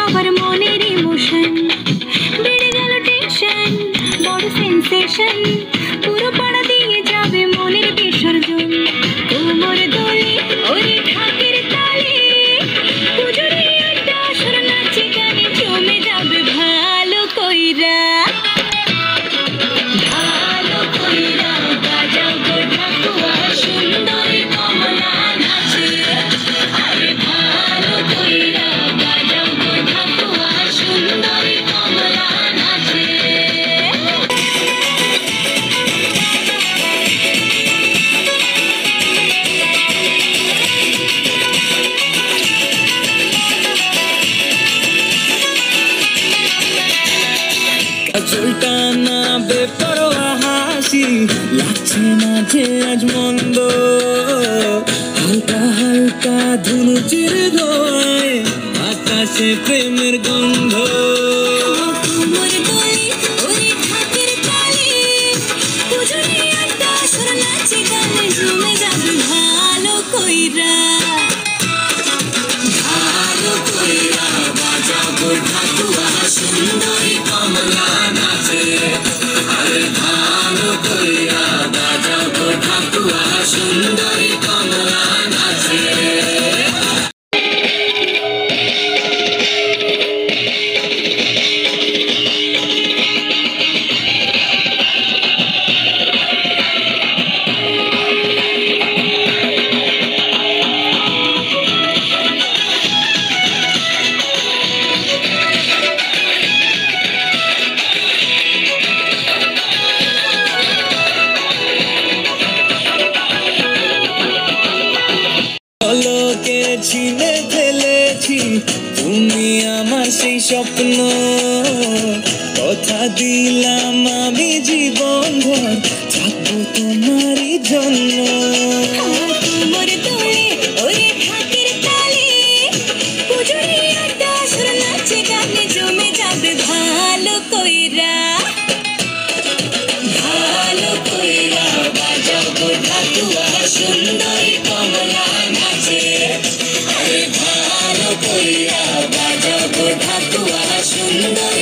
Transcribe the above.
সবার মনের ইমোশন বেড়ে গেল টেনশন বড় সেন্সেশন পুরো পাড়া দিয়ে যাবে মনের বিসর্জন কোমর দোলে ওরে ঢাকের তালে পুজোর একটা আসর নাচে গানে জমে যাবে ভালো কইরা বাজাও গো ঢাকুয়া সুন্দরী কমলা নাচে আরে ভালো কইরা বাজাও গো ঢাকুয়া সুন্দরী কমলা নাচে চুলটা না বেপরোয়া হাসি লাগছে মাঝে আজ মন্দ হালকা হালকা ধুনুচির ধোঁয়ায় আকাশে প্রেমের গন্ধ কোমর দোলে ওরে ঢাকের তালে পুজোর একটা আসর নাচে গানে জমে যাবে ভালো কইরা বাজাও গো ঢাকুয়া সুন্দরী কমলা নাচে আরে ভালো কইরা বাজাও গো ঢাকুয়া সুন্দরী কমলা নাচে পলকে ছিঁড়ে ফেলেছি তুমি আমার সেই স্বপ্ন কথা দিলাম আমি জীবন ভর থাকবো তোমারই জন্য কোমর দোলে ওরে ঢাকের তালে পুজোর একটা আসর নাচে গানে জমে যাবে ভালো কইরা বাজাও গো ঢাকুয়া সুন্দরী কমলা নাচে আরে ভালো কইরা বাজাও গো ঢাকুয়া সুন্দরী